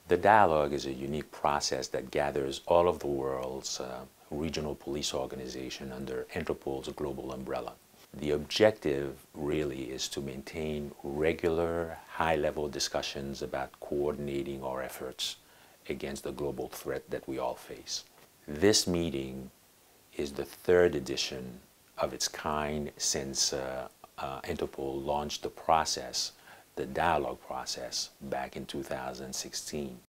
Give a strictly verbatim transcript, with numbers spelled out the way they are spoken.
The dialogue is a unique process that gathers all of the world's uh, regional police organization under Interpol's global umbrella. The objective really is to maintain regular, high-level discussions about coordinating our efforts against the global threat that we all face. This meeting is the third edition of its kind since uh, uh, Interpol launched the process, the dialogue process, back in two thousand sixteen.